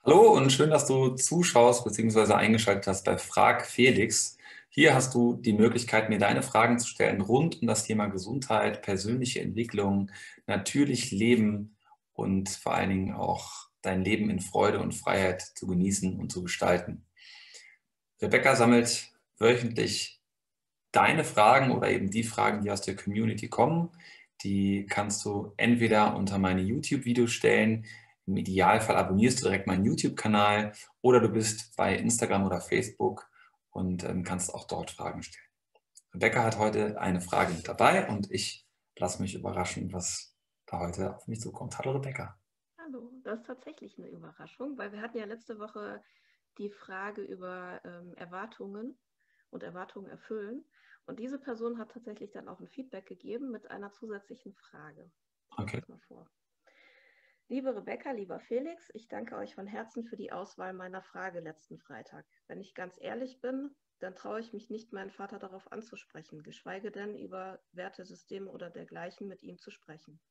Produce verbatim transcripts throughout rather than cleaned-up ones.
Hallo und schön, dass du zuschaust bzw. eingeschaltet hast bei Frag Felix. Hier hast du die Möglichkeit, mir deine Fragen zu stellen rund um das Thema Gesundheit, persönliche Entwicklung, natürlich Leben und vor allen Dingen auch dein Leben in Freude und Freiheit zu genießen und zu gestalten. Rebecca sammelt wöchentlich deine Fragen oder eben die Fragen, die aus der Community kommen. Die kannst du entweder unter meine YouTube-Videos stellen. Im Idealfall abonnierst du direkt meinen YouTube-Kanal oder du bist bei Instagram oder Facebook und ähm, kannst auch dort Fragen stellen. Rebecca hat heute eine Frage mit dabei und ich lasse mich überraschen, was da heute auf mich zukommt. Hallo Rebecca. Hallo, das ist tatsächlich eine Überraschung, weil wir hatten ja letzte Woche die Frage über ähm, Erwartungen und Erwartungen erfüllen. Und diese Person hat tatsächlich dann auch ein Feedback gegeben mit einer zusätzlichen Frage. Ich lese Okay. das mal vor. Liebe Rebecca, lieber Felix, ich danke euch von Herzen für die Auswahl meiner Frage letzten Freitag. Wenn ich ganz ehrlich bin, dann traue ich mich nicht, meinen Vater darauf anzusprechen, geschweige denn über Wertesysteme oder dergleichen mit ihm zu sprechen.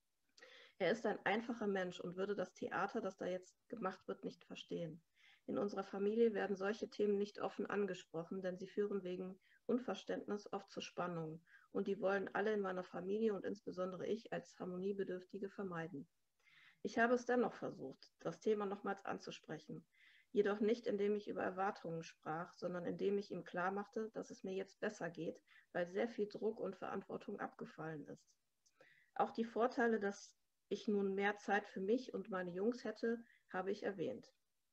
Er ist ein einfacher Mensch und würde das Theater, das da jetzt gemacht wird, nicht verstehen. In unserer Familie werden solche Themen nicht offen angesprochen, denn sie führen wegen Unverständnis oft zu Spannungen. Und die wollen alle in meiner Familie und insbesondere ich als Harmoniebedürftige vermeiden. Ich habe es dennoch versucht, das Thema nochmals anzusprechen. Jedoch nicht, indem ich über Erwartungen sprach, sondern indem ich ihm klarmachte, dass es mir jetzt besser geht, weil sehr viel Druck und Verantwortung abgefallen ist. Auch die Vorteile, dass ich nun mehr Zeit für mich und meine Jungs hätte, habe ich erwähnt.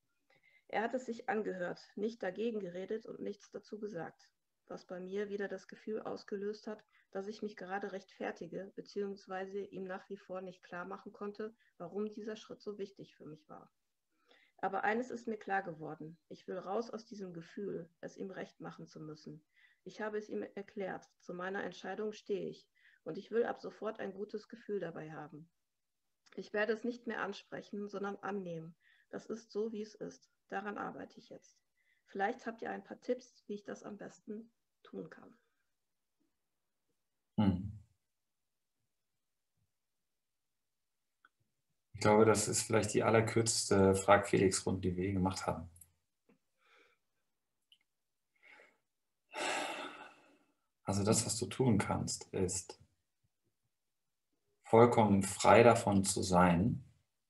Er hat es sich angehört, nicht dagegen geredet und nichts dazu gesagt, was bei mir wieder das Gefühl ausgelöst hat, dass ich mich gerade rechtfertige bzw. ihm nach wie vor nicht klar machen konnte, warum dieser Schritt so wichtig für mich war. Aber eines ist mir klar geworden, ich will raus aus diesem Gefühl, es ihm recht machen zu müssen. Ich habe es ihm erklärt, zu meiner Entscheidung stehe ich und ich will ab sofort ein gutes Gefühl dabei haben. Ich werde es nicht mehr ansprechen, sondern annehmen. Das ist so, wie es ist. Daran arbeite ich jetzt. Vielleicht habt ihr ein paar Tipps, wie ich das am besten tun kann. Hm. Ich glaube, das ist vielleicht die allerkürzeste Frag Felix-Runde, die wir je gemacht haben. Also das, was du tun kannst, ist vollkommen frei davon zu sein,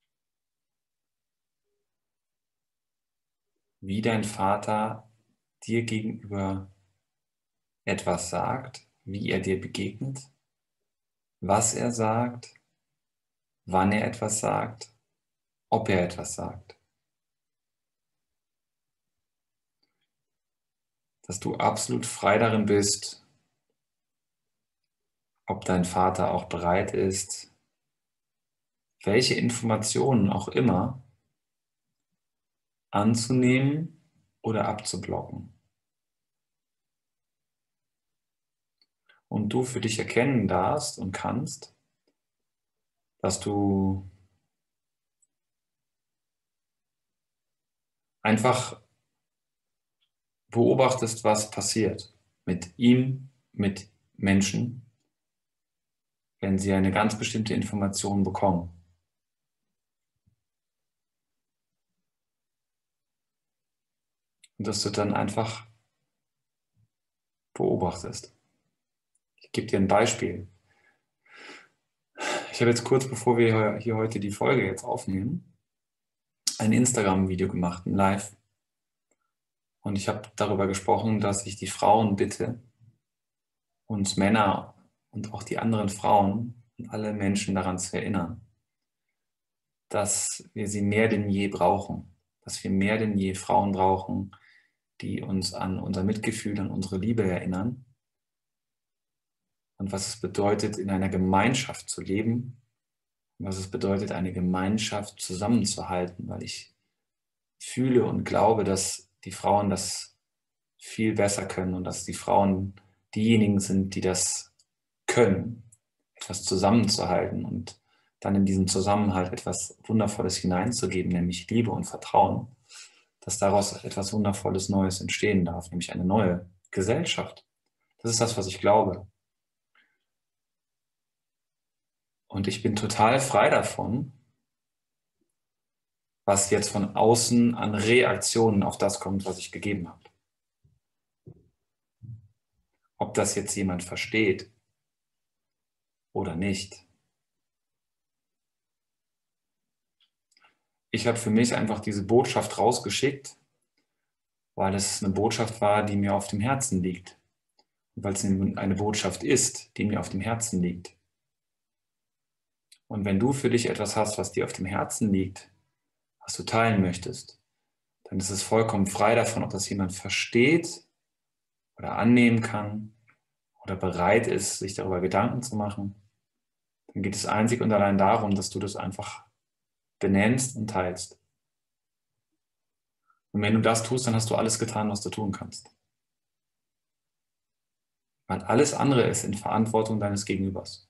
wie dein Vater dir gegenüber etwas sagt, wie er dir begegnet, was er sagt, wann er etwas sagt, ob er etwas sagt. Dass du absolut frei darin bist, ob dein Vater auch bereit ist, welche Informationen auch immer anzunehmen oder abzublocken. Und du für dich erkennen darfst und kannst, dass du einfach beobachtest, was passiert mit ihm, mit Menschen, wenn sie eine ganz bestimmte Information bekommen. Und dass du dann einfach beobachtest. Ich gebe dir ein Beispiel. Ich habe jetzt kurz bevor wir hier heute die Folge jetzt aufnehmen, ein Instagram-Video gemacht, ein Live. Und ich habe darüber gesprochen, dass ich die Frauen bitte, uns Männer und auch die anderen Frauen und alle Menschen daran zu erinnern, dass wir sie mehr denn je brauchen, dass wir mehr denn je Frauen brauchen, die uns an unser Mitgefühl, an unsere Liebe erinnern und was es bedeutet, in einer Gemeinschaft zu leben und was es bedeutet, eine Gemeinschaft zusammenzuhalten, weil ich fühle und glaube, dass die Frauen das viel besser können und dass die Frauen diejenigen sind, die das können, etwas zusammenzuhalten und dann in diesen Zusammenhalt etwas Wundervolles hineinzugeben, nämlich Liebe und Vertrauen, dass daraus etwas Wundervolles Neues entstehen darf, nämlich eine neue Gesellschaft. Das ist das, was ich glaube. Und ich bin total frei davon, was jetzt von außen an Reaktionen auf das kommt, was ich gegeben habe. Ob das jetzt jemand versteht oder nicht. Ich habe für mich einfach diese Botschaft rausgeschickt, weil es eine Botschaft war, die mir auf dem Herzen liegt. Und weil es eine Botschaft ist, die mir auf dem Herzen liegt. Und wenn du für dich etwas hast, was dir auf dem Herzen liegt, was du teilen möchtest, dann ist es vollkommen frei davon, ob das jemand versteht oder annehmen kann oder bereit ist, sich darüber Gedanken zu machen. Dann geht es einzig und allein darum, dass du das einfach benennst und teilst. Und wenn du das tust, dann hast du alles getan, was du tun kannst. Weil alles andere ist in Verantwortung deines Gegenübers.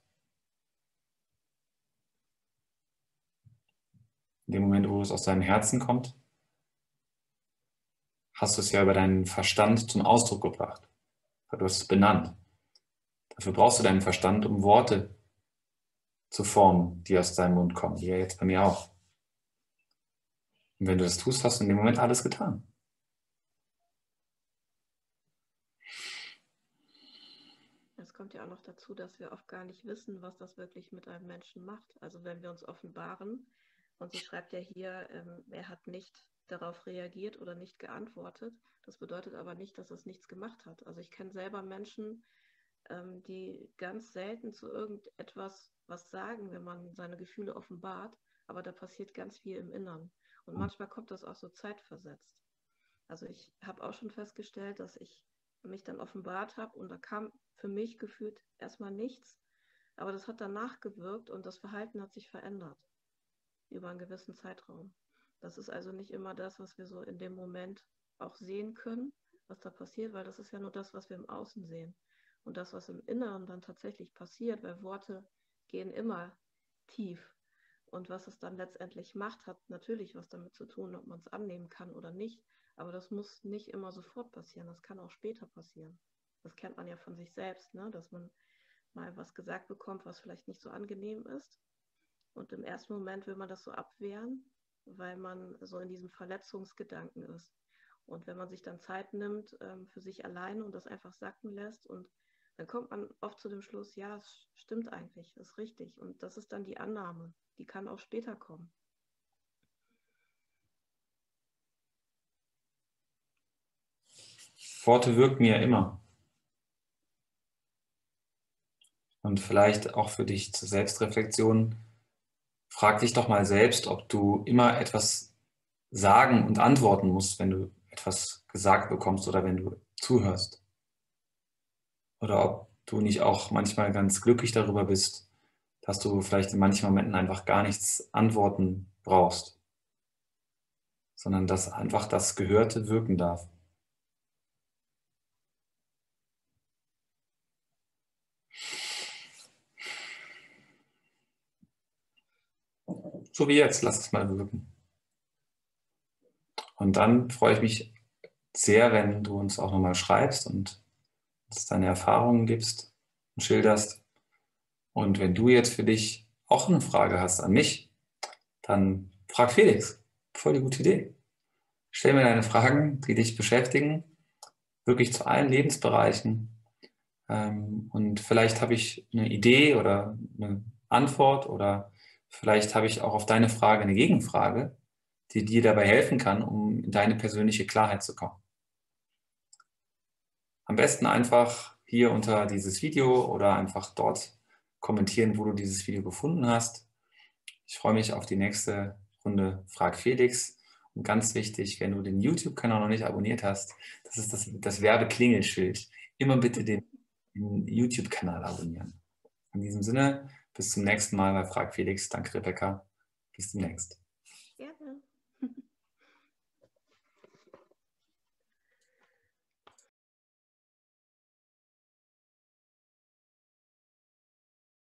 In dem Moment, wo es aus deinem Herzen kommt, hast du es ja über deinen Verstand zum Ausdruck gebracht. Weil du hast es benannt. Dafür brauchst du deinen Verstand, um Worte zu formen, die aus deinem Mund kommen, wie ja jetzt bei mir auch. Und wenn du das tust, hast du in dem Moment alles getan. Es kommt ja auch noch dazu, dass wir oft gar nicht wissen, was das wirklich mit einem Menschen macht. Also wenn wir uns offenbaren, und sie schreibt ja hier, ähm, er hat nicht darauf reagiert oder nicht geantwortet. Das bedeutet aber nicht, dass es nichts gemacht hat. Also ich kenne selber Menschen, ähm, die ganz selten zu irgendetwas was sagen, wenn man seine Gefühle offenbart, aber da passiert ganz viel im Inneren. Und manchmal kommt das auch so zeitversetzt. Also ich habe auch schon festgestellt, dass ich mich dann offenbart habe und da kam für mich gefühlt erstmal nichts, aber das hat dann nachgewirkt und das Verhalten hat sich verändert über einen gewissen Zeitraum. Das ist also nicht immer das, was wir so in dem Moment auch sehen können, was da passiert, weil das ist ja nur das, was wir im Außen sehen. Und das, was im Inneren dann tatsächlich passiert, weil Worte gehen immer tief. Und was es dann letztendlich macht, hat natürlich was damit zu tun, ob man es annehmen kann oder nicht. Aber das muss nicht immer sofort passieren. Das kann auch später passieren. Das kennt man ja von sich selbst, ne? Dass man mal was gesagt bekommt, was vielleicht nicht so angenehm ist. Und im ersten Moment will man das so abwehren, weil man so in diesem Verletzungsgedanken ist. Und wenn man sich dann Zeit nimmt ähm, für sich alleine und das einfach sacken lässt, und dann kommt man oft zu dem Schluss, ja, es stimmt eigentlich, das ist richtig. Und das ist dann die Annahme, die kann auch später kommen. Worte wirken ja immer. Und vielleicht auch für dich zur Selbstreflexion, frag dich doch mal selbst, ob du immer etwas sagen und antworten musst, wenn du etwas gesagt bekommst oder wenn du zuhörst. Oder ob du nicht auch manchmal ganz glücklich darüber bist, dass du vielleicht in manchen Momenten einfach gar nichts antworten brauchst, sondern dass einfach das Gehörte wirken darf. So wie jetzt, lass es mal wirken. Und dann freue ich mich sehr, wenn du uns auch nochmal schreibst und uns deine Erfahrungen gibst und schilderst. Und wenn du jetzt für dich auch eine Frage hast an mich, dann frag Felix. Voll die gute Idee. Stell mir deine Fragen, die dich beschäftigen, wirklich zu allen Lebensbereichen. Und vielleicht habe ich eine Idee oder eine Antwort oder vielleicht habe ich auch auf deine Frage eine Gegenfrage, die dir dabei helfen kann, um in deine persönliche Klarheit zu kommen. Am besten einfach hier unter dieses Video oder einfach dort kommentieren, wo du dieses Video gefunden hast. Ich freue mich auf die nächste Runde Frag Felix. Und ganz wichtig, wenn du den YouTube-Kanal noch nicht abonniert hast, das ist das, das Werbeklingelschild. Immer bitte den, den YouTube-Kanal abonnieren. In diesem Sinne, bis zum nächsten Mal bei Frag Felix. Danke, Rebecca. Bis demnächst. Gerne.